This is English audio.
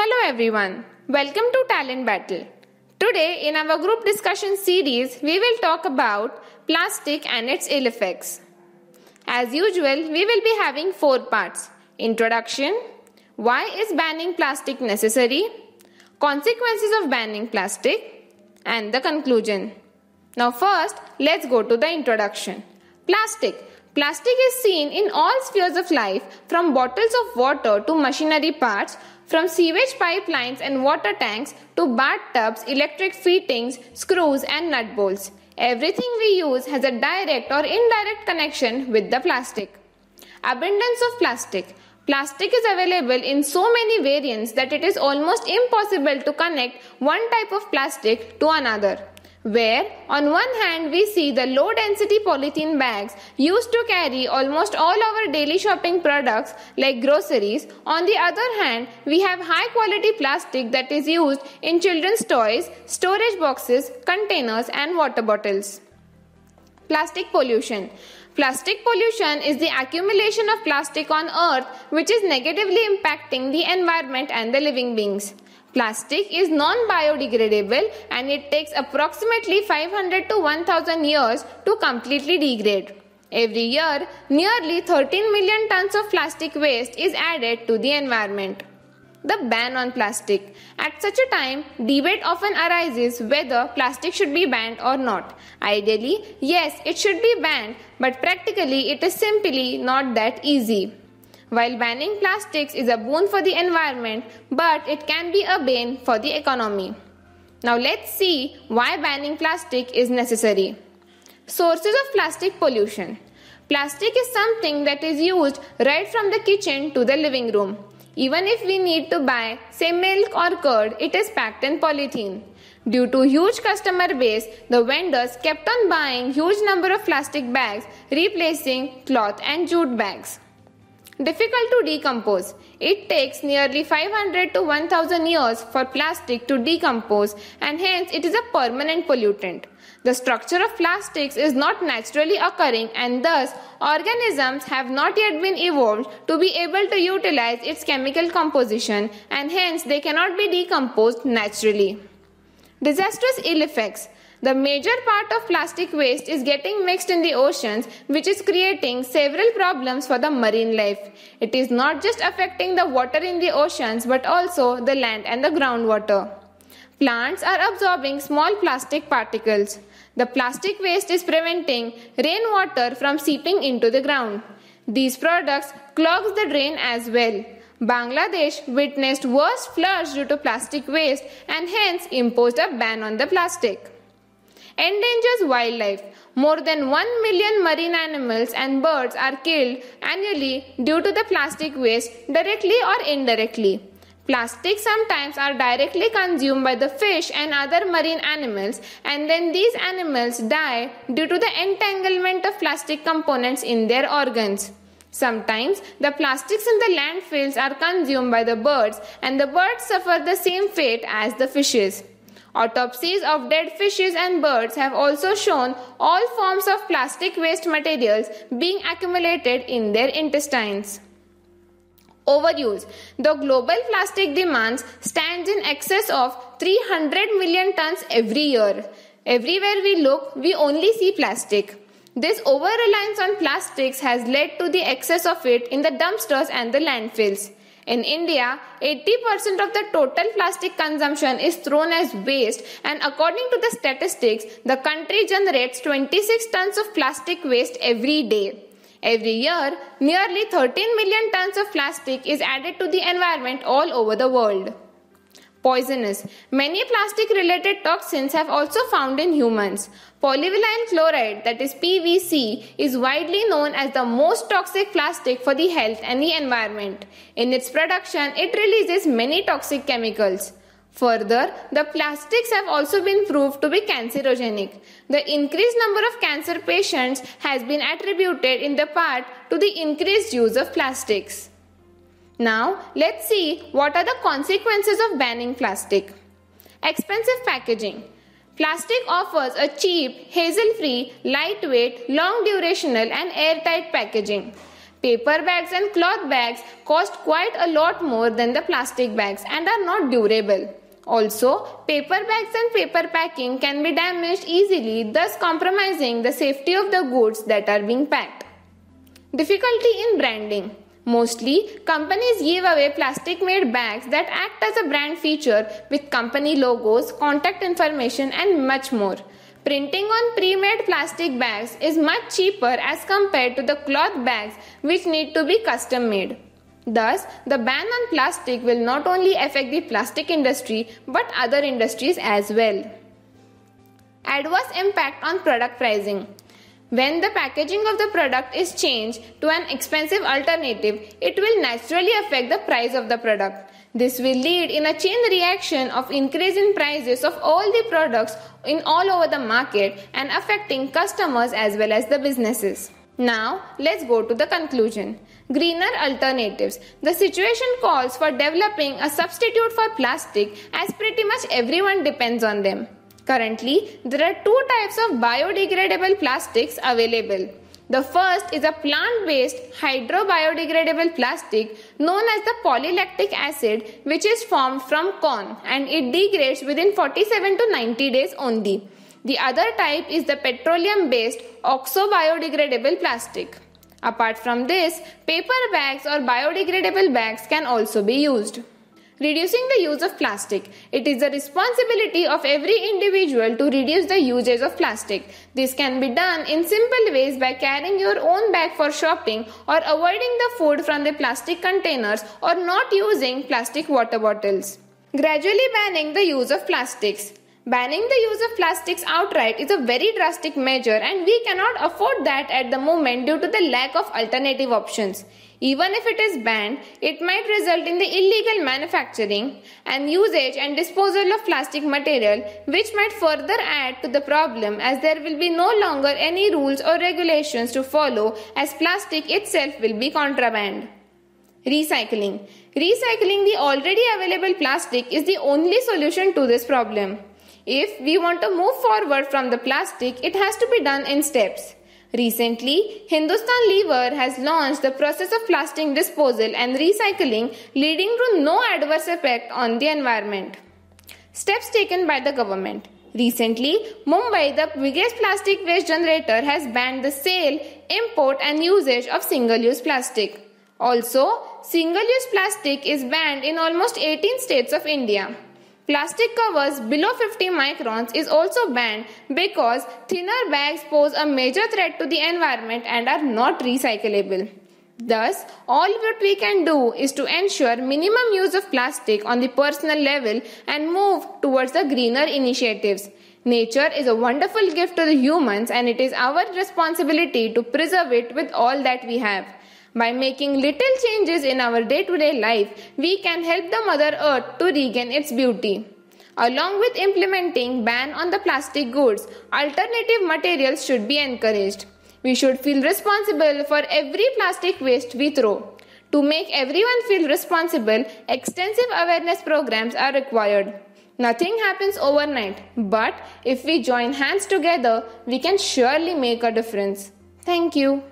Hello everyone, welcome to Talent Battle. Today in our group discussion series, we will talk about plastic and its ill effects. As usual, we will be having 4 parts. Introduction, why is banning plastic necessary, consequences of banning plastic, and the conclusion. Now first, let's go to the introduction. Plastic. Plastic is seen in all spheres of life, from bottles of water to machinery parts, from sewage pipelines and water tanks to bathtubs, electric fittings, screws and nut bolts. Everything we use has a direct or indirect connection with the plastic. Abundance of plastic. Plastic is available in so many variants that it is almost impossible to connect one type of plastic to another. Where, on one hand, we see the low-density polythene bags used to carry almost all our daily shopping products like groceries. On the other hand, we have high-quality plastic that is used in children's toys, storage boxes, containers, and water bottles. Plastic pollution. Plastic pollution is the accumulation of plastic on Earth which is negatively impacting the environment and the living beings. Plastic is non-biodegradable and it takes approximately 500 to 1000 years to completely degrade. Every year, nearly 13 million tons of plastic waste is added to the environment. The ban on plastic. At such a time, debate often arises whether plastic should be banned or not. Ideally, yes, it should be banned, but practically it is simply not that easy. While banning plastics is a boon for the environment, but it can be a bane for the economy. Now let's see why banning plastic is necessary. Sources of plastic pollution. Plastic is something that is used right from the kitchen to the living room. Even if we need to buy, say, milk or curd, it is packed in polythene. Due to huge customer base, the vendors kept on buying huge number of plastic bags, replacing cloth and jute bags. Difficult to decompose. It takes nearly 500 to 1000 years for plastic to decompose and hence it is a permanent pollutant. The structure of plastics is not naturally occurring and thus organisms have not yet been evolved to be able to utilize its chemical composition and hence they cannot be decomposed naturally. Disastrous ill effects. The major part of plastic waste is getting mixed in the oceans, which is creating several problems for the marine life. It is not just affecting the water in the oceans but also the land and the groundwater. Plants are absorbing small plastic particles. The plastic waste is preventing rainwater from seeping into the ground. These products clog the drain as well. Bangladesh witnessed worst floods due to plastic waste and hence imposed a ban on the plastic. Endangers wildlife. More than 1 million marine animals and birds are killed annually due to the plastic waste, directly or indirectly. Plastics sometimes are directly consumed by the fish and other marine animals and then these animals die due to the entanglement of plastic components in their organs. Sometimes the plastics in the landfills are consumed by the birds and the birds suffer the same fate as the fishes. Autopsies of dead fishes and birds have also shown all forms of plastic waste materials being accumulated in their intestines. Overuse. The global plastic demands stands in excess of 300 million tons every year. Everywhere we look, we only see plastic. This over-reliance on plastics has led to the excess of it in the dumpsters and the landfills. In India, 80% of the total plastic consumption is thrown as waste and according to the statistics, the country generates 26 tons of plastic waste every day. Every year, nearly 13 million tons of plastic is added to the environment all over the world. Poisonous. Many plastic-related toxins have also found in humans. Polyvinyl chloride, that is PVC, is widely known as the most toxic plastic for the health and the environment. In its production, it releases many toxic chemicals. Further, the plastics have also been proved to be cancerogenic. The increased number of cancer patients has been attributed in the part to the increased use of plastics. Now, let's see what are the consequences of banning plastic. Expensive packaging. Plastic offers a cheap, hassle-free, lightweight, long-durational and airtight packaging. Paper bags and cloth bags cost quite a lot more than the plastic bags and are not durable. Also, paper bags and paper packing can be damaged easily, thus compromising the safety of the goods that are being packed. Difficulty in branding. Mostly, companies give away plastic-made bags that act as a brand feature with company logos, contact information and much more. Printing on pre-made plastic bags is much cheaper as compared to the cloth bags which need to be custom made. Thus, the ban on plastic will not only affect the plastic industry but other industries as well. Adverse impact on product pricing. When the packaging of the product is changed to an expensive alternative, it will naturally affect the price of the product. This will lead in a chain reaction of increase in prices of all the products in all over the market and affecting customers as well as the businesses. Now, let's go to the conclusion. Greener alternatives. The situation calls for developing a substitute for plastic as pretty much everyone depends on them. Currently, there are two types of biodegradable plastics available. The first is a plant-based hydro-biodegradable plastic known as the polylactic acid, which is formed from corn and it degrades within 47 to 90 days only. The other type is the petroleum-based oxo-biodegradable plastic. Apart from this, paper bags or biodegradable bags can also be used. Reducing the use of plastic. It is the responsibility of every individual to reduce the usage of plastic. This can be done in simple ways by carrying your own bag for shopping or avoiding the food from the plastic containers or not using plastic water bottles. Gradually banning the use of plastics. Banning the use of plastics outright is a very drastic measure and we cannot afford that at the moment due to the lack of alternative options. Even if it is banned, it might result in the illegal manufacturing and usage and disposal of plastic material, which might further add to the problem as there will be no longer any rules or regulations to follow as plastic itself will be contraband. Recycling. Recycling the already available plastic is the only solution to this problem. If we want to move forward from the plastic, it has to be done in steps. Recently, Hindustan Lever has launched the process of plastic disposal and recycling, leading to no adverse effect on the environment. Steps taken by the government. Recently, Mumbai, the biggest plastic waste generator, has banned the sale, import and usage of single-use plastic. Also, single-use plastic is banned in almost 18 states of India. Plastic covers below 50 microns is also banned because thinner bags pose a major threat to the environment and are not recyclable. Thus, all what we can do is to ensure minimum use of plastic on the personal level and move towards the greener initiatives. Nature is a wonderful gift to the humans and it is our responsibility to preserve it with all that we have. By making little changes in our day-to-day life, we can help the Mother Earth to regain its beauty. Along with implementing ban on the plastic goods, alternative materials should be encouraged. We should feel responsible for every plastic waste we throw. To make everyone feel responsible, extensive awareness programs are required. Nothing happens overnight, but if we join hands together, we can surely make a difference. Thank you.